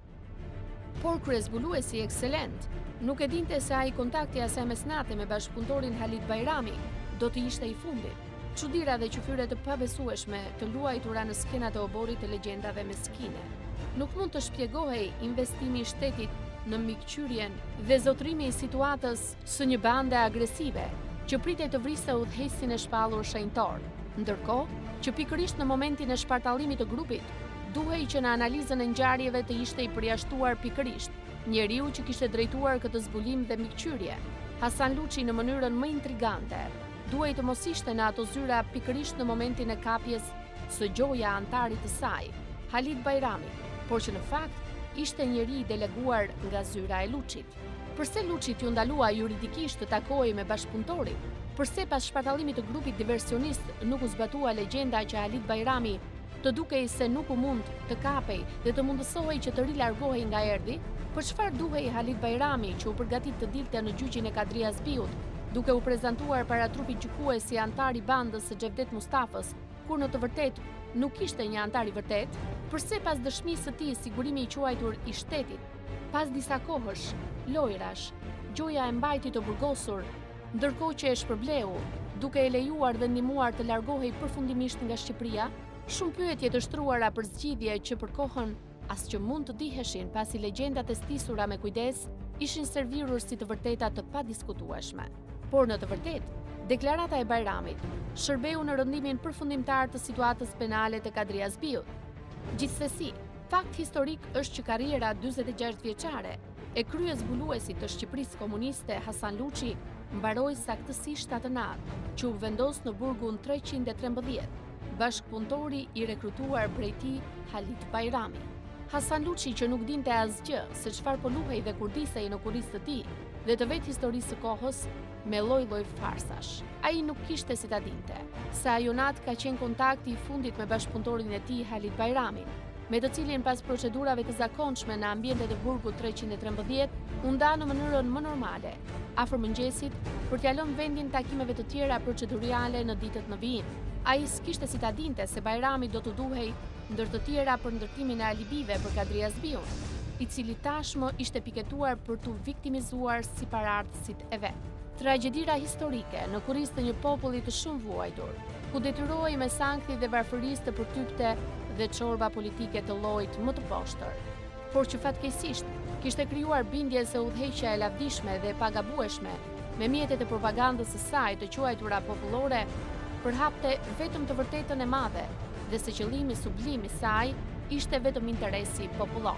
Por kryezbuluesi ekselent nuk e dinte se ai kontakti asaj mesnate me bashkëpunëtorin Halid Bajrami do të ishte i fundit. Çuditëra dhe qyfyre të pabesueshme të luajtura në skenat e oborit të legjendave meskine. Nuk mund të shpjegohej investimi i shtetit në mikqyrjen dhe zotrimi i situatës së një bande agresive që pritej të vriste udhëheqësin e shpallur shenjtor, ndërkohë që pikërisht në momentin e shpartallimit të grupit duhej që në analizën e ngjarjeve të ishte i përjashtuar pikërisht njeriu që kishte drejtuar këtë zbulim dhe mikqyrje, Hasan Luçi, në mënyrën më intrigante. Duhej të mos ishte në ato zyra pikërisht në momentin e kapjes së gjoja antarit të saj, Halid Bajrami, por që në fakt ishte njeri i deleguar nga zyra e Luçit. Përse Luçit ju ndalua juridikisht të takojë me bashkëpunëtorin? Përse pas shpartallimit të grupit diversionist nuk u zbatua legjenda që Halid Bajrami të dukej se nuk u mund të kapej dhe të mundësohej që të rilargohej nga erdhi? Për çfarë duhej Halid Bajrami që u përgatit të dilte në gjyqin e Kadri Azbiut, duke u prezantuar para trupit gjykues si antar i bandës së Xhevdet Mustafës, kur në të vërtetë nuk ishte një antar i vërtet? Përse pas dëshmisë së tij sigurimi i quajtur i shtetit, pas disa kohësh, lojrash, gjoja e mbajti të burgosur, ndërkohë që e shpërbleu, duke e lejuar dhe ndihmuar të largohej përfundimisht nga Shqipëria? Shumë pyetje të shtruara për zgjidhje që për kohën as që mund të diheshin pasi legjendat e stisura me kujdes ishin servirur si të vërteta të padiskutueshme. Por në të vërtetë, deklarata e Bajramit shërbeu në rëndimin përfundimtar të situatës penale të Kadri Azbiut. Gjithsesi, fakt historik është që karriera 46 vjeçare e kryezbuluesit të Shqipërisë komuniste Hasan Luçi mbaroi saktësisht atë natë që u vendos në burgun 313, bashkëpunëtori i rekrutuar prej tij Halid Bajrami. Hasan Luçi, që nuk dinte asgjë se çfarë po luhej dhe kur disej në kulisë të tij dhe të vetë historisë së kohës, me lloj-lloj farsash. Ai nuk kishte si ta dinte se ajo natë ka qenë kontakti i fundit me bashkëpunëtorin e tij Halid Bajramin, me të cilin pas procedurave të zakonshme në ambientet e burgut 313, u nda në mënyrën më normale, afër mëngjesit, për t'ia lënë vendin takimeve të tjera proceduriale në ditët në vijim. Ai s'kishte si ta dinte se Bajrami do të duhej ndër të tjera për ndërtimin e alibive për Kadri Azbiun, i cili tashmë ishte piketuar për t'u viktimizuar si paraardhësit e vet. Tragjedira historike në kurriz të një populli të shumë vuajtur, ku detyrohej me sankthi dhe varfërisë të përtypte dhe çorba politike të llojit më të poshtër. Por që fatkeqësisht kishte krijuar bindje se udhëheqja e lavdishme dhe e pagabueshme me mjetet e propagandës së saj të quajtura popullore përhapte vetëm të vërtetën e madhe dhe se qëllimi sublim i saj ishte vetëm interesi popullor.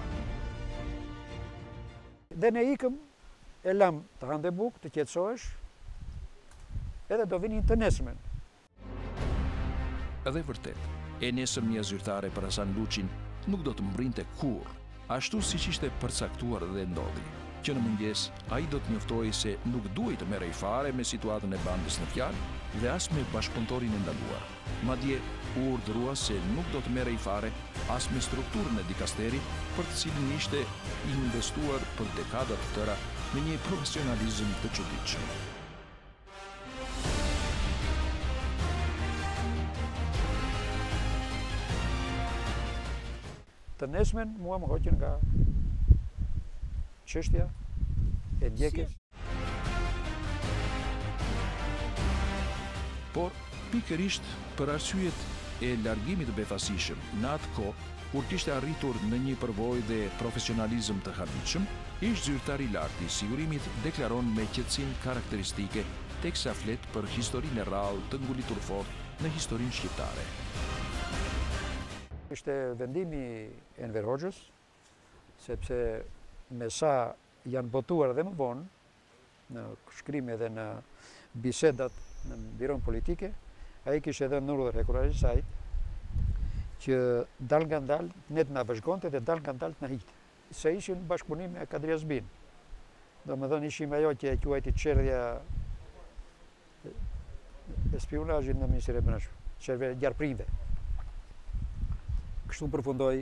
Dhe ne ikëm, e lam të hande bukë, të qetësohesh, edhe do vinin të nesërmen. Edhe vërtet, e nesërmja zyrtare për Hasan Luçin nuk do të mbrinte kurrë, ashtu siç ishte përcaktuar dhe ndodhi, që në mëngjes ai do të njoftojë se nuk duhej të merrej fare me situatën e bandës në fjalë dhe as me bashkëpunëtorin e ndaluar. Madje u urdhërua se nuk do të merrej fare as me strukturën e dikasterit për të cilin ishte investuar për dekada të tëra me një profesionalizëm të çuditshëm. Të nesmen mua më hoqën nga çështja e ndjekjes. Por, pikërisht për arsyet e largimit të befasishëm, në atë kohë, kur kishte arritur në një përvojë dhe profesionalizëm të habitshëm, ish zyrtar i lartë i sigurimit deklaron me qetësinë karakteristike teksa flet për historinë e rrallë të ngulitur fort në historinë shqiptare. Ishte vendimi i Enver Hoxhës, sepse me sa janë botuar dhe më vonë në shkrime dhe në bisedat në biron politike, ai kishte dhënë urdhër hekurajës saj që dal nga dal ne të na vëzhgonte dhe dal nga dal të na hiqte. Se ishin bashkëpunim me Kadri Azbin. Domethënë ishim ajo që e quajti çerdhja e spionazhit në Ministrinë e Brendshme, çerdhja e gjarprinjve. Kështu përfundoi.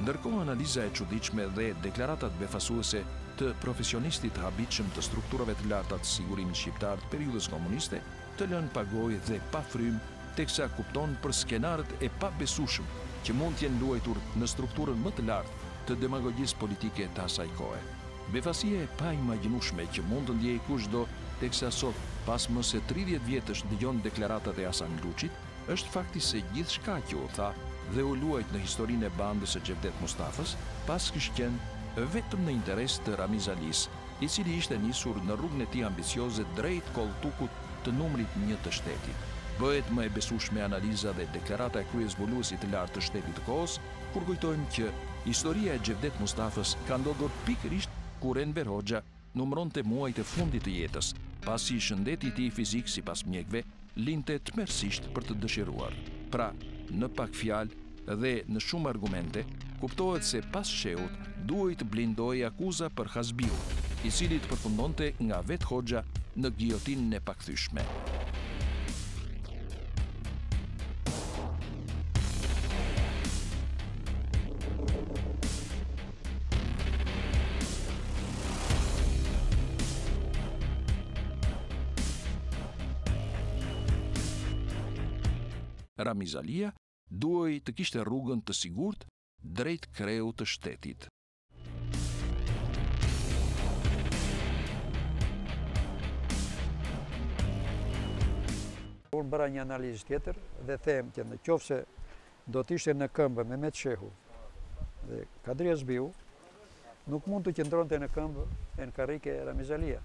Ndërkohë analiza e çuditshme dhe deklaratat befasuese të profesionistit habitshëm të strukturave të larta të sigurimit shqiptar të periudhës komuniste të lënë pagojë dhe pa frym, teksa kupton për skenarët e pabesueshëm që mund të jenë luajtur në strukturën më të lartë të demagogjisë politike të asaj kohe. Befasia e paimagjinueshme që mund të ndjejë kushdo, teksa sot, pas më se 30 vjetësh dëgjon deklaratat e Hasan Luçit, është fakti se gjithçka që u tha dhe u luajt në historinë e bandës së Xhevdet Mustafës, pas kishte qenë vetëm në interes të Ramiz Alis, i cili ishte nisur në rrugën e tij ambicioze drejt kolltukut të numrit 1 të shtetit. Bëhet më e besueshme analiza dhe deklarata e kryezbuluesit të lartë të shtetit të kohës, kur kujtojmë që historia e Xhevdet Mustafës ka ndodhur pikërisht kur Enver Hoxha numëronte muajt e fundit të jetës, pasi shëndeti i tij fizik sipas mjekëve linte tmerrsisht për të dëshiruar. Pra, në pak fjalë dhe në shumë argumente, kuptohet se pas shehut duhej të blindojë akuza për Hasbiu, i cili të përfundonte nga vetë Hoxha në giotinën e pakthyeshme. Ramiz Alia duhej të kishte rrugën të sigurt drejt kreut të shtetit. Unë bëra një analizë tjetër dhe them që në qoftë se do të ishte në këmbë Mehmet Shehu dhe Kadri Hasbiu, nuk mund të qëndronte në këmbë Enkarike Ramiz Alia.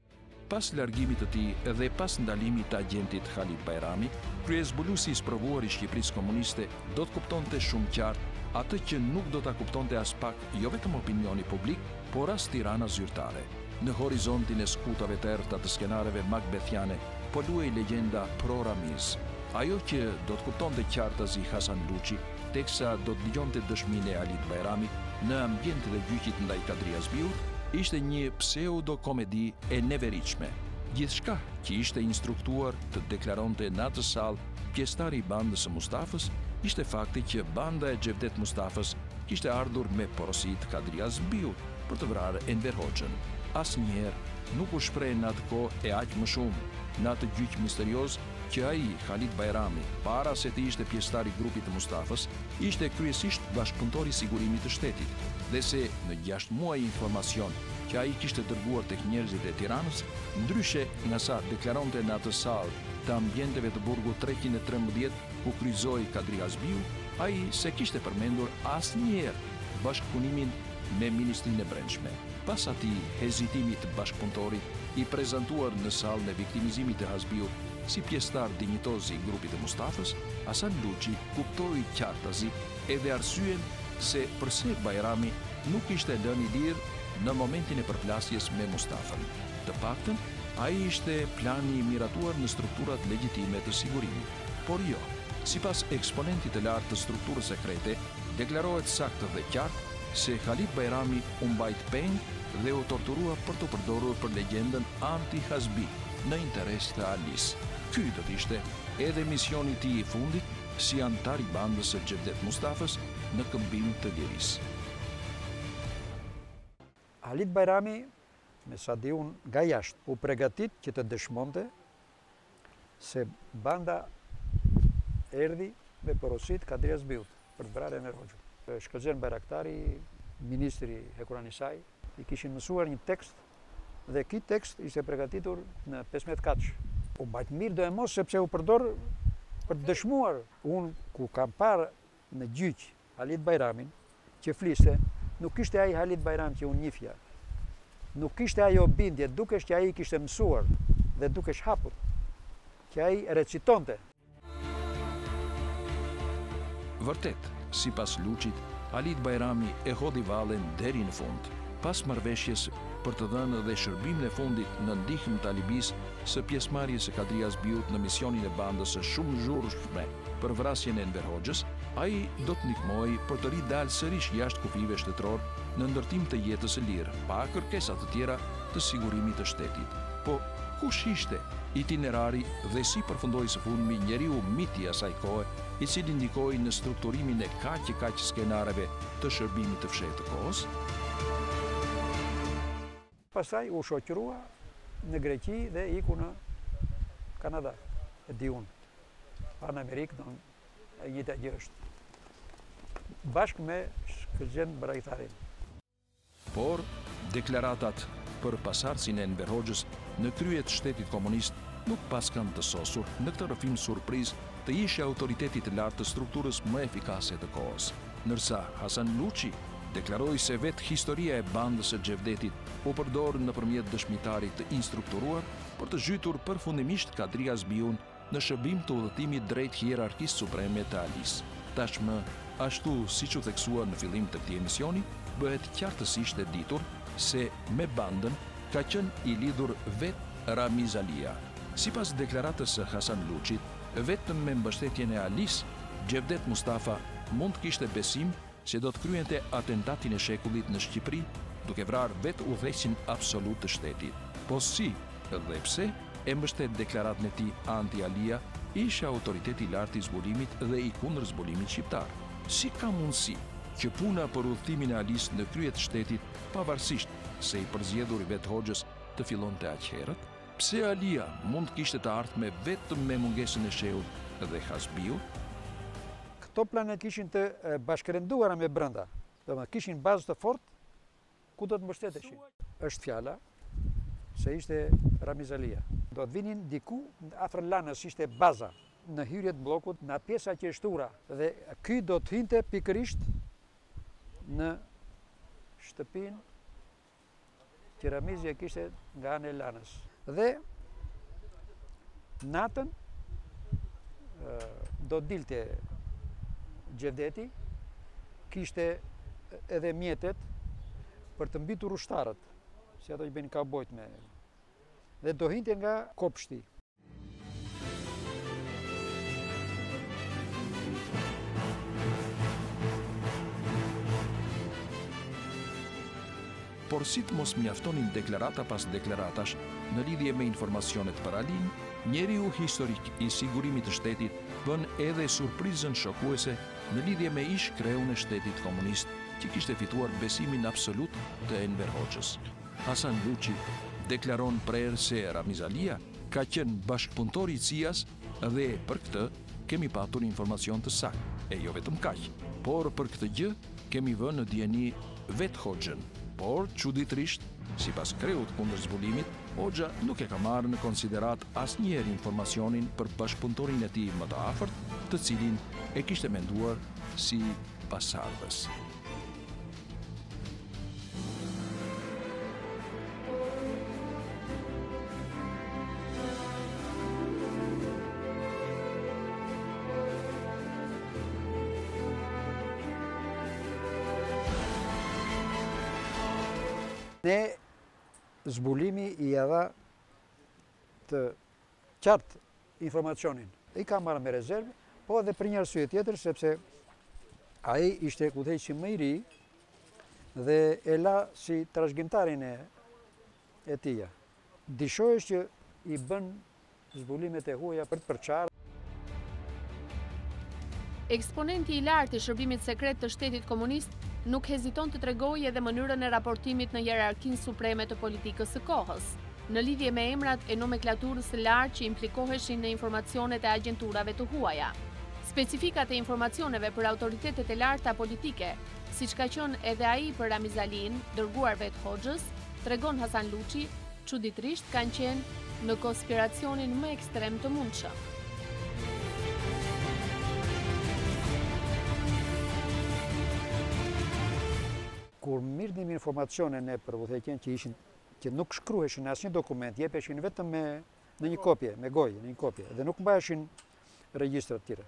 Pas largimit të tij dhe pas ndalimit të agentit Khalid Bajrami, kryezbuluesi i sprovuar i Shqipërisë komuniste do të kuptonte shumë qartë atë që nuk do ta kuptonte as pak jo vetëm opinioni publik, por as Tirana zyrtare. Në horizontin e skutave të errëta të skenareve macbethiane, po luhej legjenda pro Ramiz. Ajo që do të kuptonte qartazi Hasan Luçi, teksa do të dëgjonte dëshminë e Alit Bajramit në ambientin e gjyqit ndaj Kadri Hasbiut, ishte një pseudo-komedi e neveritshme. Gjithçka që ishte instruktuar të deklaronte në atë sallë pjesëtari i bandës së Mustafës, ishte fakti që banda e Xhevdet Mustafës kishte ardhur me porosi të Kadri Hasbiut për të vrarë Enver Hoxhën. Asnjëherë nuk u shpreh në atë kohë e aq më shumë në atë gjyq misterios që ai, Khalid Bajrami, para se të ishte pjesëtar i grupit të Mustafës, ishte kryesisht bashkëpunëtor i sigurimit të shtetit, dhe se në 6 muaj informacion që ai kishte dërguar tek njerëzit e Tiranës, ndryshe nga sa deklaronte në atë sallë të ambienteve të burgut 313 ku kryqëzoi Kadri Hasbiu, ai se kishte përmendur asnjëherë bashkëpunimin me Ministrinë e Brendshme. Pas atij hezitimit të bashkëpunëtorit i prezantuar në sallën e viktimizimit të Hasbiut si pjesëtar dinjitoz i grupit të Mustafës, Hasan Luçi kuptoi qartazi edhe arsyen se përse Bajrami nuk ishte lënë i lirë në momentin e përplasjes me Mustafën. Të paktën, ai ishte plani i miratuar në strukturat legjitime të sigurimit. Por jo, sipas eksponentit të lartë të strukturës sekrete, deklarohet saktë dhe qartë se Khalid Bajrami u mbajt peng dhe u torturua për të përdorur për legjendën anti-Hasbi në interes të Alis. Ky do të ishte edhe misioni i tij i fundit si antar i bandës së Xhevdet Mustafës në këmbim të lirisë. Khalid Bajrami, me sa di unë nga jashtë, u përgatit që të dëshmonte se banda erdhi me porosit Kadri Hasbiut për të vrarë Enver Hoxhën. Shkëlqen Bayraktari, ministri Hekuran Isaj, i kishin mësuar një tekst dhe ky tekst ishte përgatitur në 15 kaç. U mbajt mirë do e mos sepse u përdor për të dëshmuar. Unë ku kam parë në gjyq Khalid Bajramin që fliste, nuk ishte ai Khalid Bajram që unë njihja. Nuk ishte ajo bindje, dukesh që ai kishte mësuar dhe dukesh hapur, që ai recitonte. Vërtet, sipas Luçit, Khalid Bajrami e hodhi vallen deri në fund. Pas marrëveshjes për të dhënë dhe shërbimin e fundit në ndihmë të Alibis së pjesëmarrjes së Kadri Hasbiut në misionin e bandës së shumë zhurmshme për vrasjen e Enver Hoxhës, ai do të ndihmojë për të ridalë sërish jashtë kufive shtetëror në ndërtim të jetës së lirë, pa kërkesa të tjera të sigurimit të shtetit. Po kush ishte itinerari dhe si përfundoi së fundmi njeriu miti i asaj kohe, i cili ndikoi në strukturimin e kaq skenareve të shërbimit të fshehtë të kohës? Pastaj u shoqërua në Greqi dhe iku në Kanada, e di unë. Pa në Amerikë, e njëjta gjë është. Bashkë me Shkëlqen Barajtarin. Por, deklaratat për pasardhësinë e Enver Hoxhës në krye të shtetit komunist nuk pas kanë të sosur në këtë rrëfim surprizë të ishte autoriteti të lartë të strukturës më efikase të kohës. Ndërsa Hasan Luçi deklaroi se vetë historia e bandës së Xhevdetit u përdor nëpërmjet dëshmitarit të instrukturuar për të zhytur përfundimisht Kadria Zbiun në shërbim të udhëtimit drejt hierarkisë supreme të Alis. Tashmë, ashtu siç u theksua në fillim të këtij emisioni, bëhet qartësisht e ditur se me bandën ka qenë i lidhur vetë Ramiz Alia. Sipas deklaratës së Hasan Luçit, vetëm me mbështetjen e Alis, Xhevdet Mustafa mund të kishte besim se do të kryente atentatin e shekullit në Shqipëri, duke vrarë vetë udhëheqësin absolut të shtetit. Po si dhe pse e mbështet deklaratën e tij anti-Alia, ishte autoriteti i lartë i zbulimit dhe i kundër zbulimit shqiptar. Si ka mundësi që puna për udhëtimin e Alis në krye të shtetit, pavarësisht se i përzgjedhur i vetë Hoxhës të fillonte aq herët? Pse Alia mund kishte të ardhme vetëm me mungesën e shehut dhe hasbiut? Këto planet kishin të bashkërenduara me brenda. Domethënë kishin bazë të fortë ku do të mbështeteshin. Është fjala se ishte Ramiz Alia. Do të vinin diku afër Lanës, ishte baza në hyrjet bllokut, në pjesa qeshtura dhe ky do të hinte pikërisht në shtëpinë që Ramizi e kishte nga ana e Lanës. Dhe natën do dilte Xhevdeti, kishte edhe mjetet për të mbitur ushtarët, si ato që bëjnë kaubojt me, dhe do hinte nga kopshti. Por si të mos mjaftonin deklarata pas deklaratash në lidhje me informacionet për Alin, njeriu historik i sigurimit të shtetit bën edhe surprizën shokuese në lidhje me ish kreun e shtetit komunist që kishte fituar besimin absolut të Enver Hoxhës. Hasan Luçi deklaron prerë se Ramiz Alia ka qenë bashkëpunëtor i CIA-s dhe për këtë kemi patur informacion të saktë, e jo vetëm kaq, por për këtë gjë kemi vënë në dieni vetë Hoxhën. Por, çuditërisht, sipas kreut kundër zbulimit, Hoxha nuk e ka marrë në konsiderat asnjëherë informacionin për bashkëpunëtorin e tij më të afërt, të cilin e kishte menduar si pasardhës. Ne zbulimi i dha të qartë informacionin. I ka marrë me rezervë, po edhe për një arsye tjetër, sepse ai ishte udhëheqësi më i ri dhe e la si trashëgimtarin e tij. Dishohesh që i bën zbulimet e huaja për të përçarë. Eksponenti i lartë i shërbimit sekret të shtetit komunist nuk heziton të tregojë edhe mënyrën e raportimit në hierarkinë supreme të politikës së kohës, në lidhje me emrat e nomenklaturës së lartë që implikoheshin në informacionet e agjenturave të huaja. Specifikat e informacioneve për autoritetet e larta politike, siç ka qenë edhe ai për Ramiz Alin, dërguar vetë Hoxhës, tregon Hasan Luçi, çuditërisht kanë qenë në konspiracionin më ekstrem të mundshëm. Kur mirnim informacione ne për udhëheqjen që nuk shkruheshin në asnjë dokument, jepeshin vetëm në një kopje, me gojë, në një kopje, dhe nuk mbaheshin regjistrat të tjera.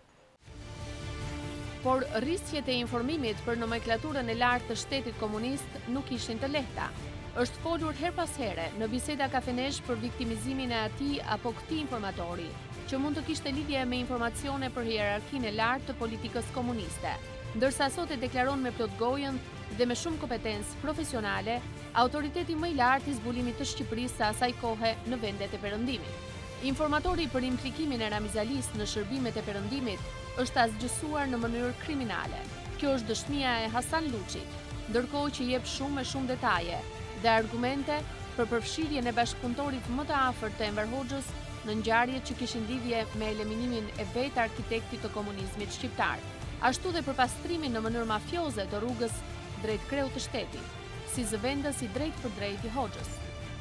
Por rrisjet e informimit për nomenklaturën e lartë të shtetit komunist nuk ishin të lehta. Është folur her pas here në biseda kafenesh për viktimizimin e atij apo këtij informatori, që mund të kishte lidhje me informacione për hierarkinë e lartë të politikës komuniste. Ndërsa sot e deklaron me plot gojën dhe me shumë kompetencë profesionale, autoriteti më i lartë i zbulimit të Shqipërisë së asaj kohe në vendet e perëndimit. Informatori për implikimin e Ramiz Alis në shërbimet e perëndimit është asgjësuar në mënyrë kriminale. Kjo është dëshmia e Hasan Luçit, ndërkohë që jep shumë e shumë detaje dhe argumente për përfshirjen e bashkëpunëtorit më të afërt të Enver Hoxhës në ngjarjet që kishin lidhje me eliminimin e vetë arkitektit të komunizmit shqiptar, ashtu dhe për pastrimin në mënyrë mafioze të rrugës drejt kreut të shtetit, si zëvendës i drejt për drejt i Hoxhës.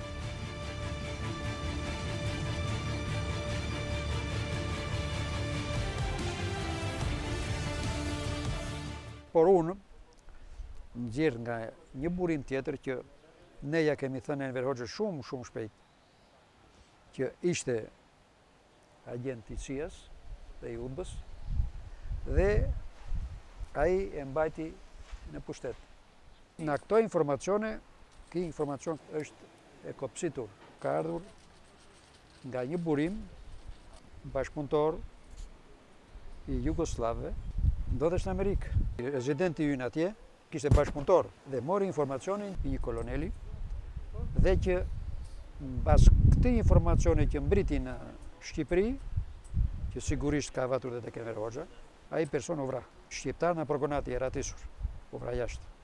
Por unë nxjerr nga një burim tjetër që ne ja kemi thënë Enver Hoxhës shumë shpejt që ishte agent i CIA-s dhe i UDBA-s dhe ai e mbajti në pushtet. Në këto informacione, ky informacion është e kopsitur, ka ardhur nga një burim bashkëpunëtor i Jugoslavëve, ndodhesh në Amerikë. Rezidenti ynë atje kishte bashkëpunëtor dhe mori informacionin i një koloneli dhe që mbas këtij informacioni që mbriti në Shqipëri, që sigurisht ka vatur dhe tek Enver Hoxha, ai person u vra. Shqiptar në progonati e ratisur, u vra jashtë.